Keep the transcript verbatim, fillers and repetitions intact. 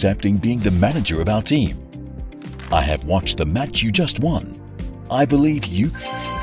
accepting being the manager of our team. I have watched the match you just won. I believe you